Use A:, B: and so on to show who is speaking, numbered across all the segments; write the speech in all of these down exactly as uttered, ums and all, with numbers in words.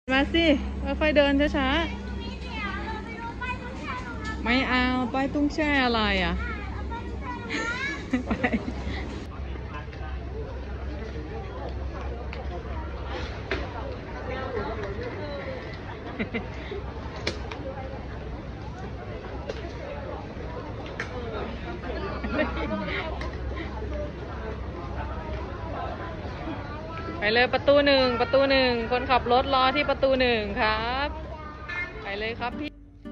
A: มาสิค่อยๆเดินช้าๆไม่เอาป้ายตุ้งแช่อะไรอ่ะไปไปเลยประตูหนึ่งประตูหนึ่งคนขับรถรอที่ประตูหนึ่งครับไปเลยครับพี่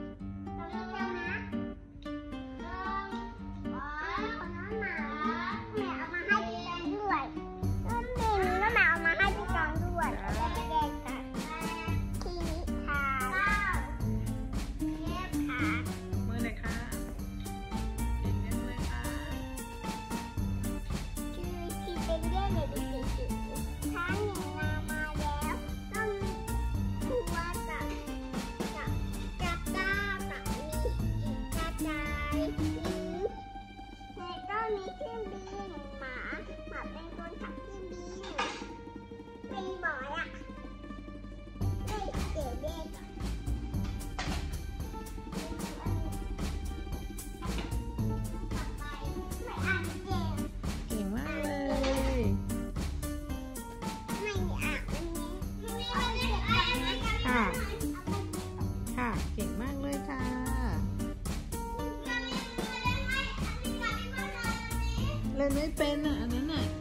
A: ค่ะเก่งมากเลยค่ะเล่นไม่เป็นอ่ะอันนั้นอ่ะ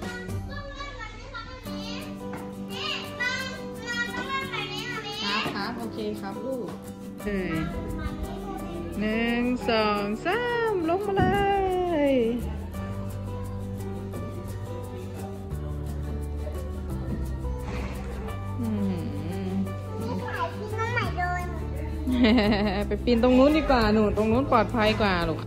A: ครับครับโอเคครับลูกเอ้ยหนึ่งสองสามลงมาเลยไปปีนตรงนู้นดีกว่าหนูตรงนู้นปลอดภัยกว่าลูก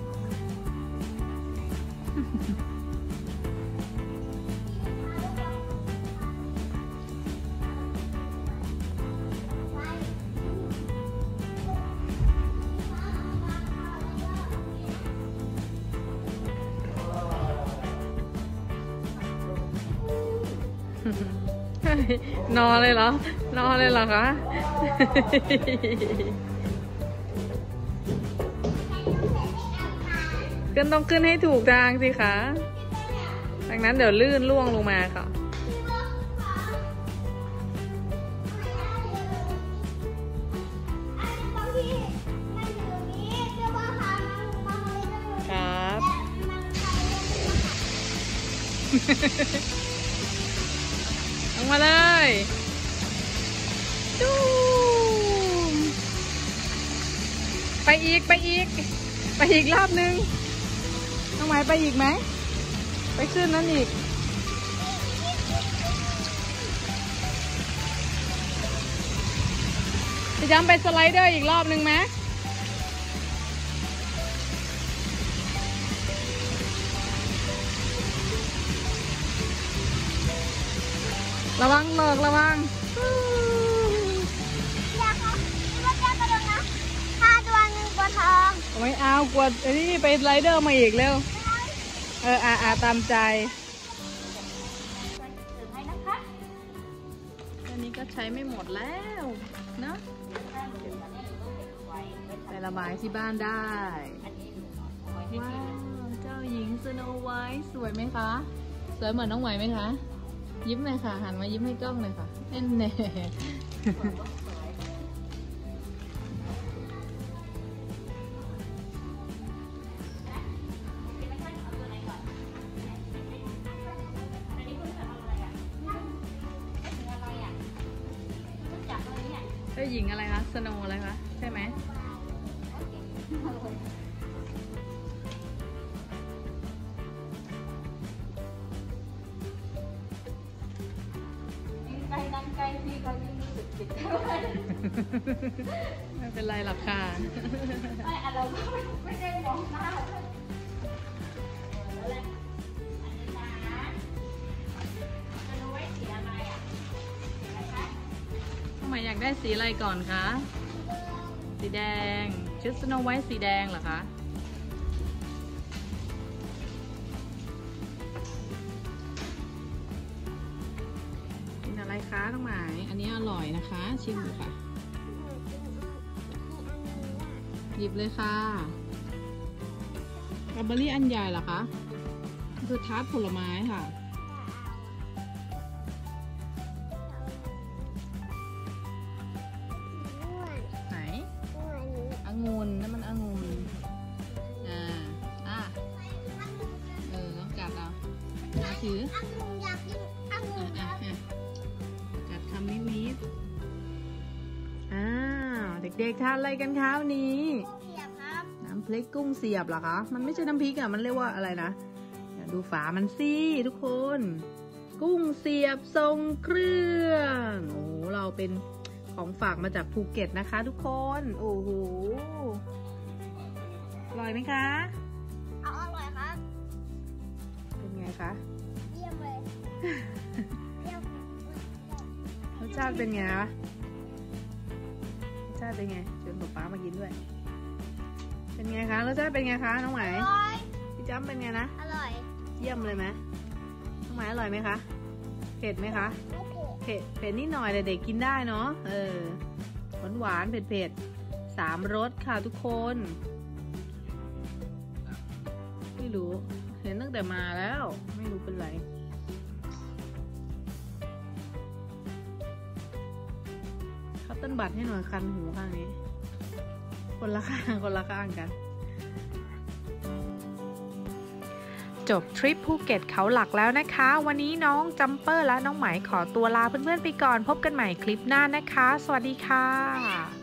A: นอนเลยเหรอนอนเลยเหรอคะขึ้นต้องขึ้นให้ถูกทางสิคะดังนั้นเดี๋ยวลื่นล่วงลงมาค่ะครับลงมาเลยจูมไปอีกไปอีกไปอีกรอบนึงน้องหมายไปอีกไหมไปขึ้นนั้นอีกจะย้ำไปสไลเดอร์อีกรอบนึงไหมระวังเลิกระวังไม่เอากลัวไอ้นี่ไปสไลเดอร์มาอีกเร็วเอออาอาตามใจอันนี้ก็ใช้ไม่หมดแล้วเนาะไประบายที่บ้านได้ว้าวเจ้าหญิงสโนไวท์สวยไหมคะสวยเหมือนน้องไหวไหมคะยิ้มเลยค่ะหันมายิ้มให้กล้องเลยค่ะแน่แน่เจ้าหญิงอะไรคะสโนอะไรคะใช่ไหมไม่เป็นไรหรอกค่ะไม่เราไม่ได้มองหน้าทำไมอยากได้สีอะไรก่อนคะสีแดงชุดสโนไวท์สีแดงเหรอคะกินอะไรคะคะน้องหมายอันนี้อร่อยนะคะชิมดูค่ะหยิบเลยค่ะสตรอเบอรี่อันใหญ่เหรอคะคือทาร์ตผลไม้ค่ะไหนองุ่นนั่นมันองุ่นอ่าอ่ะเออต้องกัดเอามาถือกัดคำนิดๆอ้าวเด็กๆทานอะไรกันคะวันนี้น้ำพริกกุ้งเสียบเหรอคะมันไม่ใช่น้ำพริกอ่ะมันเรียกว่าอะไรนะดูฝามันสิทุกคนกุ้งเสียบทรงเครื่องโอ้เราเป็นของฝากมาจากภูเก็ตนะคะทุกคนโอ้โหอร่อยไหมคะอร่อยครับเป็นไงคะเยี่ยมเลยรสชาติเป็นไงคะรสชาติเป็นไงชวนป๊าป๊ามากินด้วยเป็นไงคะรสชาติเป็นไงคะน้องไหมพี่จ้ำเป็นไงนะอร่อยเยี่ยมเลยไหมน้องไหมอร่อยไหมคะเผ็ดไหมคะเผ็ดเผ็ดนิดหน่อยแต่เด็กกินได้เนาะเออหวานหวานเผ็ดเผ็ดสามรสค่ะทุกคนไม่รู้เห็นตั้งแต่มาแล้วไม่รู้เป็นไรเขาต้นบัตรให้หน่อยคันหูข้างนี้คนละข้างคนละข้างกันจบทริปภูเก็ตเขาหลักแล้วนะคะวันนี้น้องจัมเปอร์และน้องไหมขอตัวลาเพื่อนๆไปก่อนพบกันใหม่คลิปหน้านะคะสวัสดีค่ะ